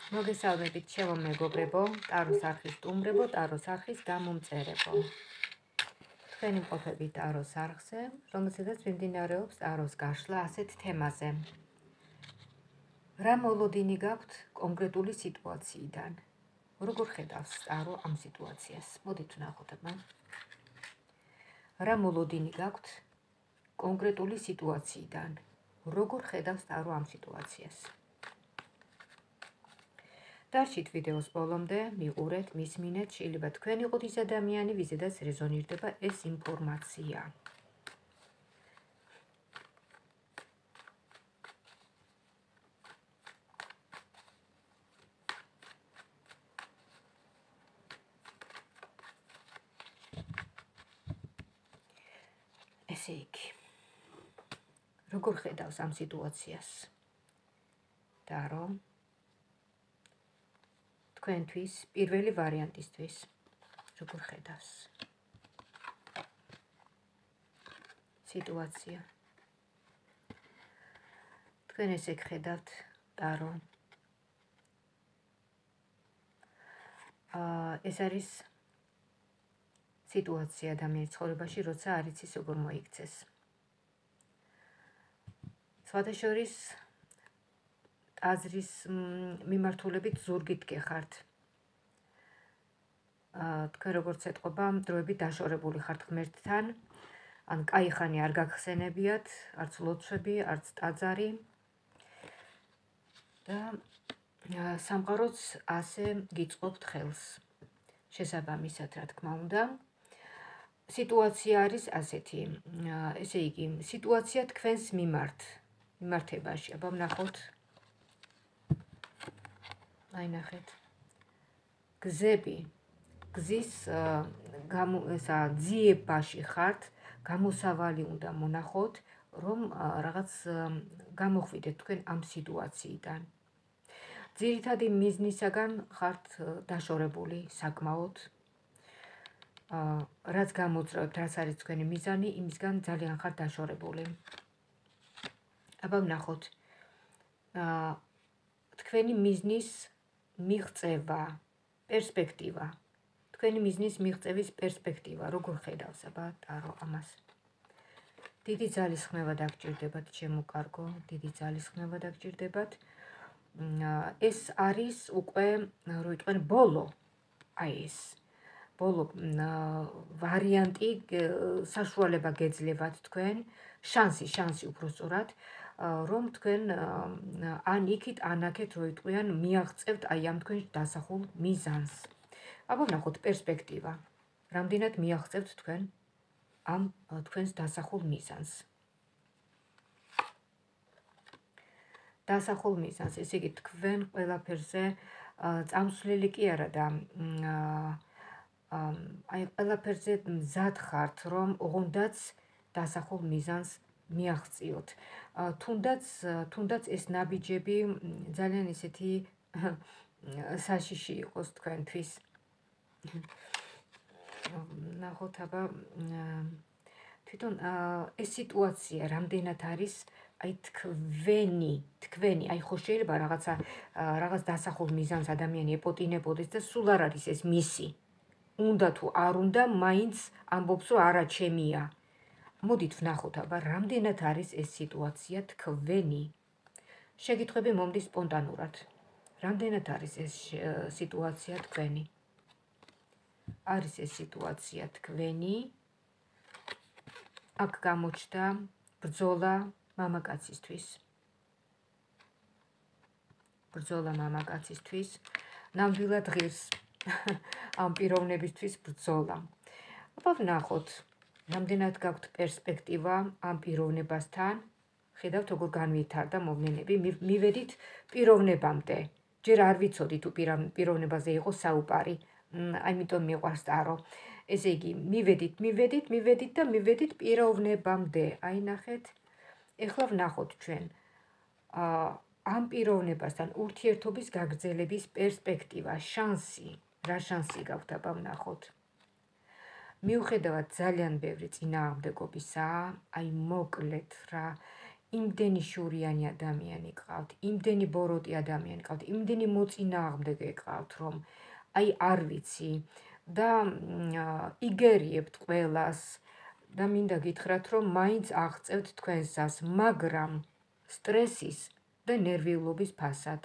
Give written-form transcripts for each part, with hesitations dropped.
მოგესალმებით ჩემო მეგობრებო, ტაროს არხის სტუმრებო, ტაროს არხის გამომწერებო. თქვენი მყოფები ტაროს არხზე, რომელზედაც მიმდინარეობს ტაროს გაშლა ასეთ თემაზე. რა მოლოდინი გაქვთ კონკრეტული სიტუაციიდან? როგორ ხედავს ტარო ამ სიტუაციას? მოდით ვნახოთ აბა. რა მოლოდინი გაქვთ კონკრეტული სიტუაციიდან? როგორ ხედავს ტარო ამ სიტუაციას? დარჩით ვიდეოს ბოლომდე, მიყურეთ, მისმინეთ, შეიძლება თქვენ იყოთ ის ადამიანი, ვიზედაც რეზონირდება ეს ინფორმაცია. ესე იგი, როგორ ხედავს ამ სიტუაციას? ტარო თქვენთვის, პირველი ვარიანტისთვის, როგორ ხედავს სიტუაცია? თქვენ ესე გხედავთ, ტარო. ეს არის სიტუაცია ადამიანის ცხოვრებაში, როცა არ იცის როგორ მოიქცეს. სხვათა შორის აზრის მიმართულებით ზურგით გეხართ. თქვენ როგორც ეთყობა, დროებით დაშორებული ხართ ღმერთთან, ან კაი ხანი არ გაგხსენებიათ, არც ლოცვები, არც ტაძარი. და სამყაროც ასე გიწყობთ ხელს. შესაბამისად, რა თქმა უნდა. სიტუაცია არის ასეთი, ესე იგი, სიტუაცია თქვენს მიმართებაში. აბა ვნახოთ. აი ნახეთ. გზები, გზის ძიებაში ხართ, გამოსავალი უნდა მონახოთ, რომ რაღაც გამოხვიდეთ თქვენ ამ სიტუაციიდან. ძირითადი მიზნისაგან ხართ დაშორებული საკმაოდ. რაც გამოძრავებთ, რაც არის თქვენი მიზანი, იმისგან ძალიან ხართ დაშორებული. აბა ვნახოთ. თქვენი მიზნის მიღწევა, პერსპექტივა. თქვენი მიზნის მიღწევის პერსპექტივა, როგორ ხედავს აბა ტარო ამას? დიდი ძალის ხმევა დაგჭირდებათ, ჩემო კარგო, დიდი ძალის ხმევა დაგჭირდებათ. ეს არის უკვე, რო იტყვენ, ბოლო. აი ეს ბოლო ვარიანტი, საშუალება გეძლევათ თქვენ, შანსი უბრალოდ, რომ თქვენ ან იქით, ან აქეთ, რო იტყვიან, მიაღწევთ აი ამ თქვენ დასახულ მიზანს. აბა ვნახოთ პერსპექტივა. რამდენად მიაღწევთ თქვენ ამ თქვენს დასახულ მიზანს. დასახულ მიზანს, ესე იგი, თქვენ ყველაფერზე წამსვლელი კი არა და აი ყველაფერზე მზად ხართ, რომ ოღონდაც დასახულ მიზანს მიაღწიოთ. თუნდაც ეს ნაბიჯები ძალიან ისეთი საშიში იყოს თქვენთვის. ნახოთ აბა თვითონ ეს სიტუაცია რამდენად არის აი თქვენი, აი ხო შეიძლება რაღაც დასახულ მიზანს ადამიანი ეპოტინებოდეს და სულ არ არის ეს მისი. უნდა თუ არ უნდა, მაინც ამბობს, რომ არა ჩემია. მოდით ვნახოთ აბა რამდენად არის ეს სიტუაცია თქვენი. შეკითხვები მომდის სპონტანურად. რამდენად არის ეს სიტუაცია თქვენი? არის ეს სიტუაცია თქვენი? აქ გამოჩნდა ბრძოლა მამაკაცისთვის. ბრძოლა მამაკაცისთვის. ნამდვილად ღირს ამ პიროვნებისთვის ბრძოლა. აბა ვნახოთ, რამდენად გაქვთ პერსპექტივა ამ პიროვნებასთან. ხედავთ, როგორ განვითარდა მოვლენები, მივედით პიროვნებამდე. ჯერ არ ვიცოდი თუ პიროვნებაზე იყო საუბარი. ამიტომ მიყვარს ტარო. ესე იგი, მივედით და მივედით პიროვნებამდე. აი ნახეთ. ეხლა ვნახოთ ჩვენ ამ პიროვნებასთან ურთიერთობის გაგრძელების პერსპექტივა, შანსი. რა შანსი გაქვთ აბა ვნახოთ. მიუხედავად ძალიან ბევრი წინააღმდეგობისა, აი მოკლედ რა, იმდენი შურიანი ადამიანი გყავთ, იმდენი ბოროტი ადამიანი გყავთ, იმდენი მოწინააღმდეგე გყავთ, რომ აი არ ვიცი და იგერიებთ ყველას და მინდა გითხრათ, რომ მაინც აღწევთ თქვენს გზას, მაგრამ სტრესის და ნერვიულობის ფასად.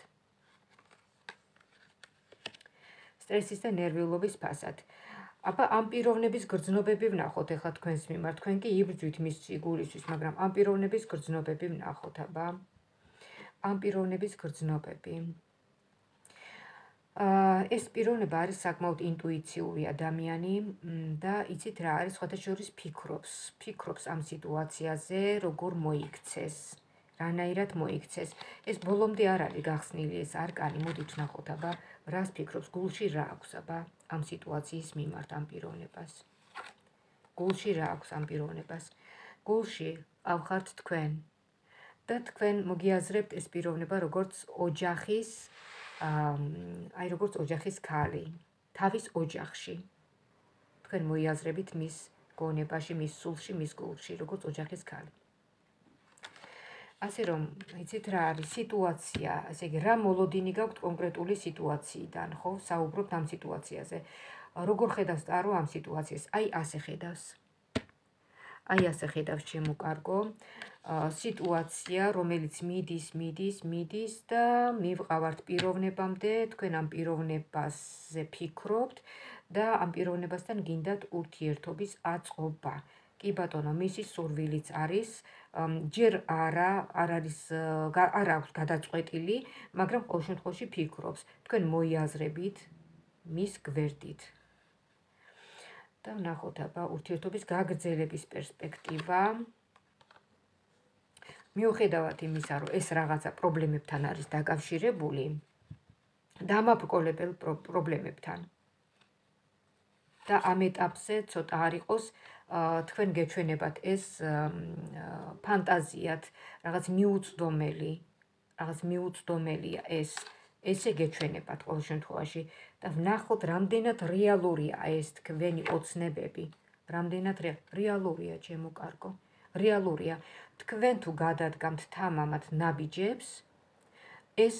აბა ამ პიროვნების გრძნობები ვნახოთ ახლა თქვენს მიმართ, თქვენ კი იბრძვით მისი გულისთვის, მაგრამ ამ პიროვნების გრძნობები ვნახოთ, აბა. ამ პიროვნების გრძნობები. ეს პიროვნება არის საკმაოდ ინტუიციური ადამიანი და იცით რა არის, სხვათა შორის ფიქრობს ამ სიტუაციაზე, როგორ მოიქცეს, რანაირად მოიქცეს. ეს ბოლომდე არ არის გახსნილი ეს არკანი, მოდით ვნახოთ, აბა, რას ფიქრობს, გულში რა აქვს, აბა, ამ სიტუაციის მიმართ ამ პიროვნებას. გულში რა აქვს ამ პიროვნებას? გულში ავხართ თქვენ და თქვენ მოგიაზრებთ ეს პიროვნება როგორც ოჯახის როგორც ოჯახის ქალი, თავის ოჯახში. თქვენ მოიაზრებით მის გონებაში, მის სულში, მის გულში, როგორც ოჯახის ქალი. ასე რომ, იცით რა არის სიტუაცია, ესე იგი, რა მოლოდინი გაქვთ კონკრეტული სიტუაციიდან, ხო? საუბრობთ ამ სიტუაციაზე. როგორ ხედავს ტარო ამ სიტუაციას? აი ასე ხედავს. აი ასე ხედავს, ჩემო კარგო. სიტუაცია, რომელიც მიდის და მივყავართ პიროვნებამდე, თქვენ ამ პიროვნებაზე ფიქრობთ და ამ პიროვნებასთან გინდათ ურთიერთობის აწყობა. კი ბატონო, მისი სურვილიც არის, ჯერ არ აქვს გადაწყვეტილი, მაგრამ ყოველ შემთხვევაში ფიქრობს. თქვენ მოიაზრებით მის გვერდით. და ვნახოთ, აბა, ურთიერთობის გაგრძელების პერსპექტივა. მიუხედავად იმისა, რომ ეს რაღაცა პრობლემებთან არის დაკავშირებული, დამაბრკოლებელ პრობლემებთან. და ამ ეტაპზე ცოტა არ იყოს თქვენ გეჩვენებათ ეს ფანტაზიათ, რაღაც მიუწვდომელია ეს, ესე გეჩვენებათ ყოველ შემთხვევაში და ვნახოთ, რამდენად რეალურია ეს თქვენი ოცნებები, რამდენად რეალურია, ჩემო კარგო, რეალურია. თქვენ თუ გადადგამთ თამამად ნაბიჯებს, ეს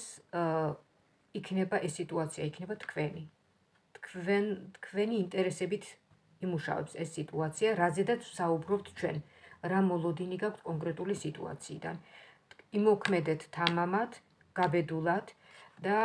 სიტუაცია იქნება თქვენი. თქვენი ინტერესებით იმუშავებს ეს სიტუაცია, რაზედაც ვსაუბრობთ ჩვენ, რა მოლოდინი გაქვთ კონკრეტული სიტუაციიდან. იმოქმედეთ თამამად, გაბედულად და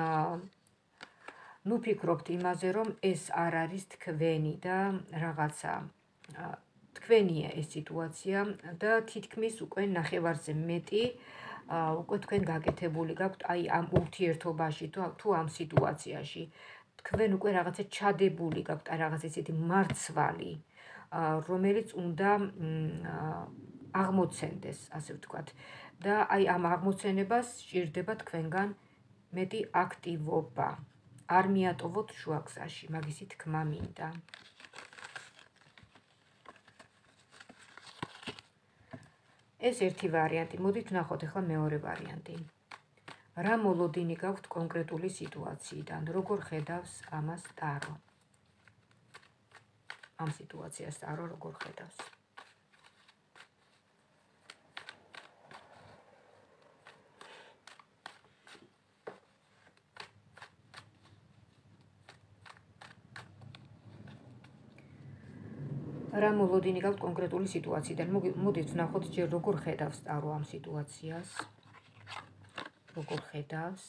ნუ ფიქრობთ იმაზე, რომ ეს არ არის თქვენი და რაღაცა თქვენია ეს სიტუაცია და თითქმის უკვე ნახევარზე მეტი უკვე თქვენ გაკეთებული გაქვთ აი ამ ურთიერთობაში თუ ამ სიტუაციაში. თქვენ უკვე რაღაცა ჩადებული გაქვთ, რაღაც ესეთი მარცვალი, რომელიც უნდა აღმოცენდეს, ასე ვთქვათ. და აი ამ აღმოცენებას სჭირდება თქვენგან მეტი აქტივობა. არ მიატოვოთ შუაგზაში, მაგისი თქმა მინდა. ეს ერთი ვარიანტი. მოდით ვნახოთ ახლა მეორე ვარიანტი. რა მოლოდინი გაქვთ კონკრეტული სიტუაციიდან, როგორ ხედავს ამას ტარო? ამ სიტუაციას ტარო როგორ ხედავს? რა მოლოდინი გაქვთ კონკრეტული სიტუაციიდან, მოდით ვნახოთ ჯერ როგორ ხედავს ტარო ამ სიტუაციას. როგორ ხედავს?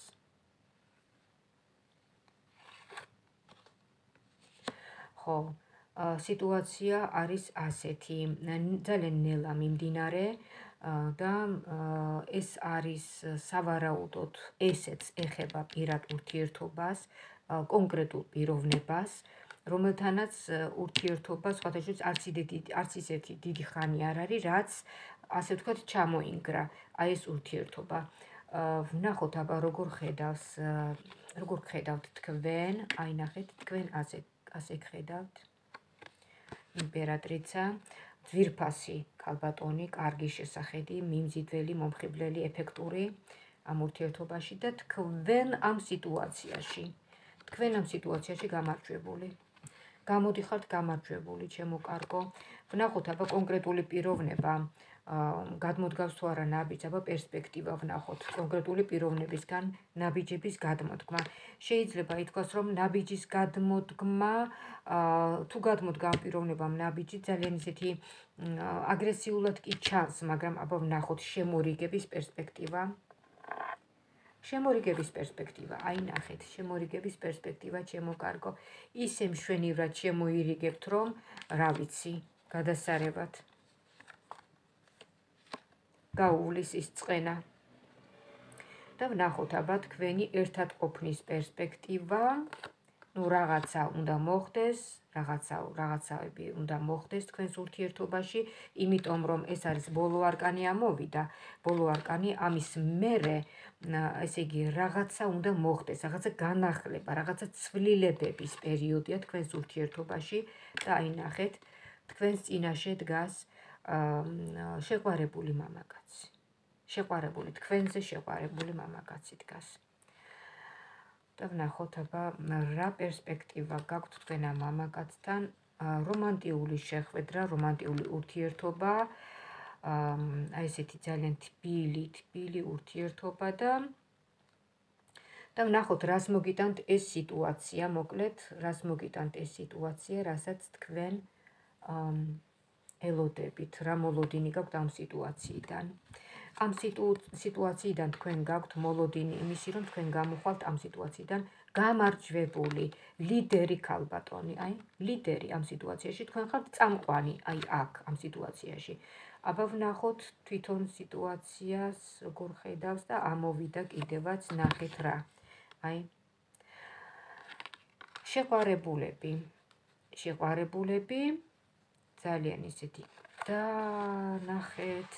ხო, სიტუაცია არის ასეთი, ძალიან ნელა მიმდინარე და ეს არის სავარაუდოდ, ესეც ეხება პირად ურთიერთობას, კონკრეტულ პიროვნებას, რომელთანაც ურთიერთობა სხვათა შორის არც ისეთი დიდი ხანი არ არის, რაც ასე ვთქვათ ჩამოინგრა აი ეს ურთიერთობა. ვნახოთ, აბა, როგორ ხედავთ თქვენ, აი ნახეთ, თქვენ ასე ხედავთ. იმპერატრიცა, ძვირფასი ქალბატონი, კარგი შესახედი, მიმზიდველი, მომხიბვლელი, ეფექტური ამ ურთიერთობაში და თქვენ ამ სიტუაციაში გამარჯვებული. გამოდიხართ გამარჯვებული, ჩემო კარგო. ვნახოთ, აბა, კონკრეტული პიროვნება გადმოდგავს თუ არა ნაბიჯს, აბა პერსპექტივა ვნახოთ კონკრეტული პიროვნებისგან ნაბიჯების გადმოდგმა. შეიძლება ითქვას, რომ ნაბიჯის გადმოდგმა თუ გადმოდგა ამ პიროვნებამ ნაბიჯი ძალიან ისეთი აგრესიულად კი ჩანს, მაგრამ აბა ვნახოთ შემორიგების პერსპექტივა. შემორიგების პერსპექტივა, აი ნახეთ, შემორიგების პერსპექტივა ჩემო კარგო. ისე მშვენივრად შემოირიგებთ, რომ რა ვიცი, გადასარევად გაუვლის ის წყენა. და ვნახოთ აბა თქვენი ერთად ყოფნის პერსპექტივა. ნუ რაღაცა უნდა მოხდეს, რაღაცაები უნდა მოხდეს თქვენს ურთიერთობაში, იმიტომ რომ ეს არის ბოლო არკანი ამოვიდა. ბოლო არკანი ამის მერე, ესე იგი, რაღაცა უნდა მოხდეს, რაღაცა განახლება, რაღაცა ცვლილებების პერიოდია თქვენს ურთიერთობაში და აი ნახეთ, თქვენს წინაშე დგას შეყვარებული მამაკაცი. შეყვარებული, თქვენზე შეყვარებული მამაკაცი დგას. და ვნახოთ აბა რა პერსპექტივა გაქვთ თქვენ ამ მამაკაცთან, რომანტიული შეხვედრა, რომანტიული ურთიერთობა, აი ესეთი ძალიან თბილი ურთიერთობა და ვნახოთ რას მოგიტანთ ეს სიტუაცია, მოკლედ, რას მოგიტანთ ეს სიტუაცია, რასაც თქვენ ელოდებით, რა მოლოდინი გაქვთ ამ სიტუაციიდან. ამ სიტუაციიდან თქვენ გაქვთ მოლოდინი იმისი, რომ თქვენ გამოხვალთ ამ სიტუაციიდან გამარჯვებული, ლიდერი ქალბატონი, აი, ლიდერი ამ სიტუაციაში, თქვენ ხართ წამყვანი, აი აქ ამ სიტუაციაში. აბა ვნახოთ თვითონ სიტუაციას, როგორ ხედავს და ამოვიდა კიდევაც ნახეთ რა. აი, შეყვარებულები, ძალიან ისეთი და ნახეთ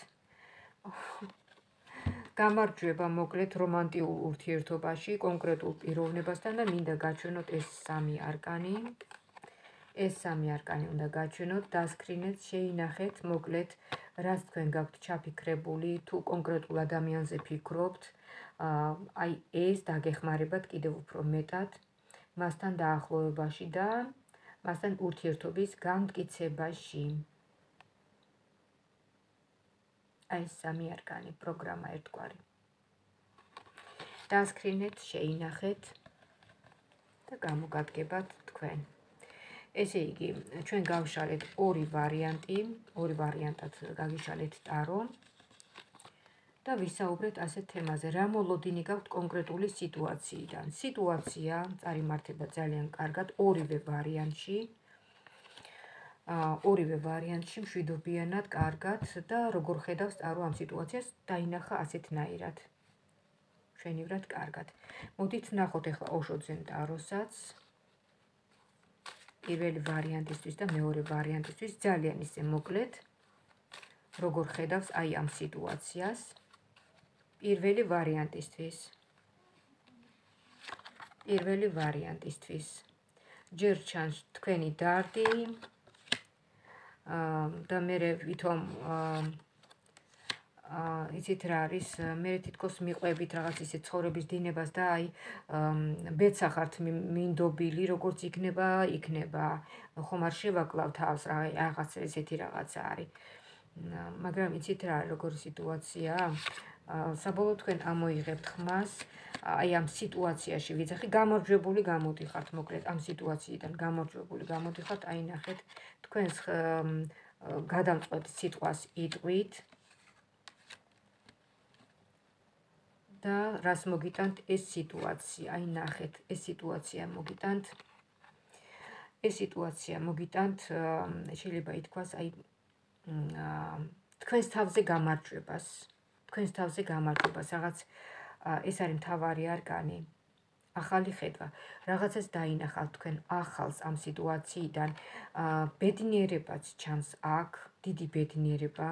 გამარჯვება მოკლედ რომანტიულ ურთიერთობაში კონკრეტულ პიროვნებასთან და მინდა გაჩვენოთ ეს სამი არკანი. ეს სამი არკანი უნდა გაჩვენოთ, დასკრინეთ, შეინახეთ, მოკლედ რაც თქვენ გაქვთ ჩაფიქრებული, თუ კონკრეტულ ადამიანზე ფიქრობთ, აი ეს დაგეხმარებათ კიდევ უფრო მეტად მასთან დაახლოებაში და მასთან ურთიერთობის განმტკიცებაში. აი სამი არკანი, პროგრამა ერთგვარი. დასკრინეთ, შეინახეთ და გამოგადგებათ თქვენ. ესე იგი, ჩვენ გავშალეთ ორი ვარიანტი, ორი ვარიანტად გაგიშალეთ ტარო და ვისაუბრეთ ასეთ თემაზე, რა მოლოდინი გაქვთ კონკრეტული სიტუაციიდან. სიტუაცია წარიმართება ძალიან კარგად ორივე ვარიანტში მშვიდობიანად, კარგად და როგორ ხედავს ტარო ამ სიტუაციას, დაინახა ასეთნაირად. მშვენივრად, კარგად. მოდით ვნახოთ ახლა ოშოძენ ტაროსაც. პირველი ვარიანტისთვის და მეორე ვარიანტისთვის ძალიან ისე მოკლედ, როგორ ხედავს აი ამ სიტუაციას. პირველი ვარიანტისთვის. ჯერ ჩანს თქვენი დარდი და მერე ვითომ იცით რა არის, მე თითქოს მიყვებით რაღაც ისე ცხოვრების დინებას და აი ბეცახართ მინდობილი, როგორც იქნება, ხომ არ შევაკლავ თავს, რაღაც ესეთი რაღაცა არის. მაგრამ იცით რა, როგორი სიტუაციაა? საბოლოოდ თქვენ ამოიღებთ ხმას, აი ამ სიტუაციაში ვიძახი, გამარჯვებული გამოდიხართ, მოკლედ ამ სიტუაციიდან გამარჯვებული გამოდიხართ, აი ნახეთ, თქვენს გადამწყვეტ სიტყვას იტყვით და რას მოგიტანთ ეს სიტუაცია, აი ნახეთ, ეს სიტუაცია მოგიტანთ, შეიძლება ითქვას, აი თქვენს თავზე გამარჯვებას, რაღაც ეს არის მთავარი არკანი, ახალი ხედვა, რაღაცას დაინახავთ თქვენ ახალს ამ სიტუაციიდან, ბედნიერებაც ჩანს აქ, დიდი ბედნიერება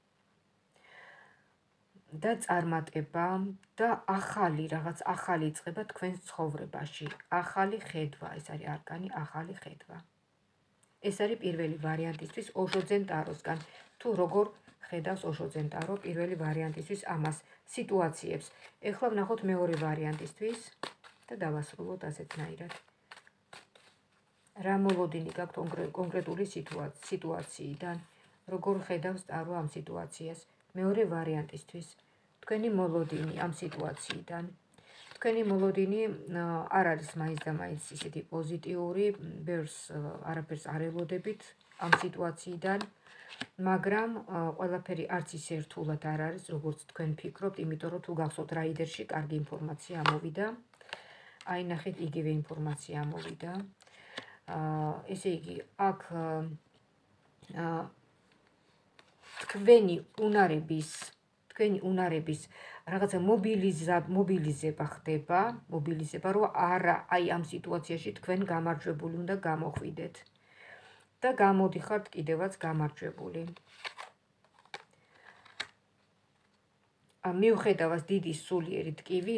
და წარმატება და რაღაც ახალი იწყება თქვენს ცხოვრებაში, ახალი ხედვა, ეს არის არკანი, ახალი ხედვა. ეს არის პირველი ვარიანტისთვის ოშოძენ ტაროსგან, თუ როგორ ხედავს ოშოძენ ტარო პირველი ვარიანტისთვის ამას სიტუაციებს. ეხლა ვნახოთ მეორე ვარიანტისთვის და დავასრულოთ ასეთნაირად. რა მოლოდინი გაქვთ კონკრეტული სიტუაციიდან? როგორ ხედავს ტარო ამ სიტუაციას. მეორე ვარიანტისთვის თქვენი მოლოდინი ამ სიტუაციიდან. თქვენი მოლოდინი არ არის მაინც და მაინც ისეთი პოზიტიური, არაფერს არ ელოდებით ამ სიტუაციიდან, მაგრამ ყველაფერი არც ისე რთულად არ არის, როგორც თქვენ ფიქრობთ, იმიტომ რომ თუ გახსოვთ რაიდერში კარგი ინფორმაცია ამოვიდა. აი ნახეთ, იგივე ინფორმაცია ამოვიდა. ესე იგი, აქ თქვენი უნარების რაღაცა მობილიზება ხდება, რომ არა, აი ამ სიტუაციაში თქვენ გამარჯვებული უნდა გამოხვიდეთ და გამოდიხართ კიდევაც გამარჯვებული. მიუხედავად დიდი სულიერი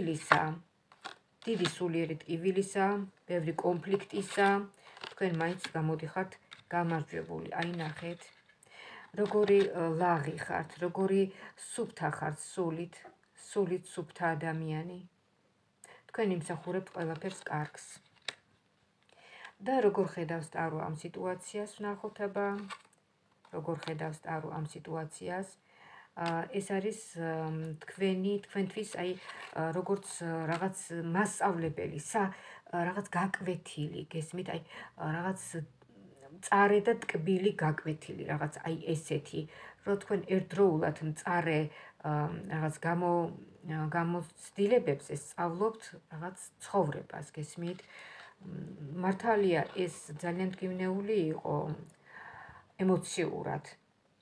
ტკივილისა, ბევრი კონფლიქტისა, თქვენ მაინც გამოდიხართ გამარჯვებული. აი ნახეთ, როგორი ლაღი ხართ, როგორი სუფთა ხართ, სულით სუფთა ადამიანი. თქვენ იმსახურებთ ყველაფერს კარგს. და როგორ ხედავს ტარო ამ სიტუაციას, ვნახოთ აბა, როგორ ხედავს ტარო ამ სიტუაციას. ეს არის თქვენთვის, აი, როგორც რაღაც მასწავლებელი, რაღაც გაკვეთილი, გესმით, აი, რაღაც მწარე და ტკბილი გაკვეთილი, რაღაც აი ესეთი, რომ თქვენ ერთდროულად მწარე რაღაც გამოცდილებებს ესწავლობთ რაღაც ცხოვრებას, გესმით. მართალია ეს ძალიან მტკივნეული იყო ემოციურად,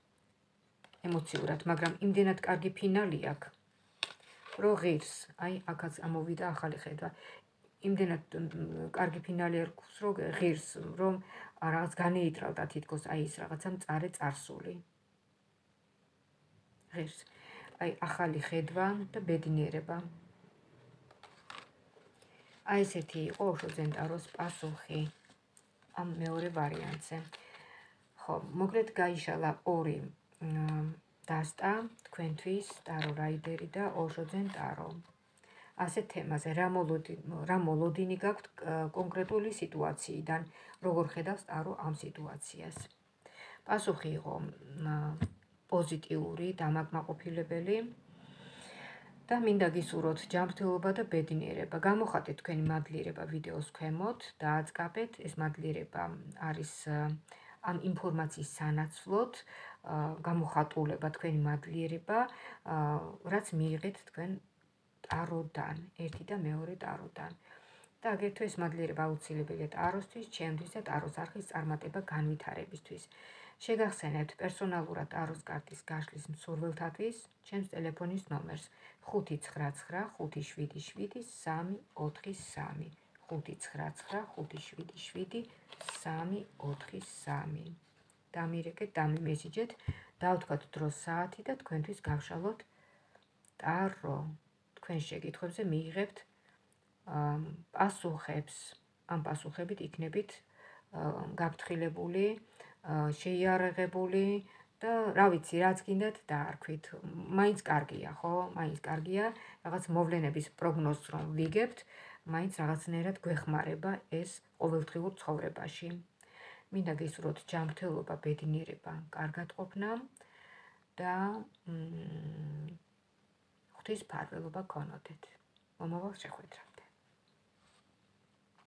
მაგრამ იმდენად კარგი ფინალი აქვს, რომ ღირს, აი აქაც ამოვიდა ახალი ხედვა. იმდენად კარგი ფინალი აქვს, რომ ღირს, რომ რაღაც განეიტრალდა თითქოს აი ეს რაღაცა მწარე წარსული. ღირს. აი ახალი ხედვა და ბედნიერება. აი ესეთი იყო ოშოძენ ტაროს პასუხი ამ მეორე ვარიანტზე. ხო, მოკლედ გაიშალა ორი დასტა თქვენთვის, ტარო რაიდერი და ოშოძენ ტარო. ასეთ თემაზე რა მოლოდინი გაქვთ კონკრეტული სიტუაციიდან, როგორ ხედავს ტარო ამ სიტუაციას. პასუხი იყო პოზიტიური, დამაკმაყოფილებელი და მინდა გისურვოთ ჯანმრთელობა და ბედნიერება. გამოხატეთ თქვენი მადლიერება ვიდეოს ქვემოთ, დააწყაბეთ, ეს მადლიერება არის ამ ინფორმაციის სანაცვლოდ, გამოხატულება თქვენი მადლიერება, რაც მიიღეთ თქვენ ტაროდან, ერთი და მეორე ტაროდან. და აგრეთვე ეს მადლიერება აუცილებელია ტაროსთვის, ჩემთვის და ტაროს არხის წარმატება განვითარებისთვის. შეგახსენებთ პერსონალურად ტაროს კარტის გაშლის მსურველთათვის ჩემს ტელეფონის ნომერს 599577343 599577343. დამირეკეთ, დამიმესიჯეთ, დავთქვათ დროს საათი და თქვენთვის გავშალოთ ტარო. თქვენ შეკითხვებზე მიიღებთ პასუხებს. ამ პასუხებით იქნებით გაფრთხილებული, შეიარაღებული და რა ვიცი, რაც გინდათ დაარქვით. მაინც კარგია, ხო? მაინც კარგია, რაღაც მოვლენების პროგნოზს რომ ვიგებთ, მაინც რაღაცნაირად გვეხმარება ეს ყოველდღიურ ცხოვრებაში. მინდა გისურვოთ ჯანმრთელობა, ბედნიერება, კარგადყოფნა და ღვთის ფარველობა გქონოდეთ. მომავალ შეხვედრამდე.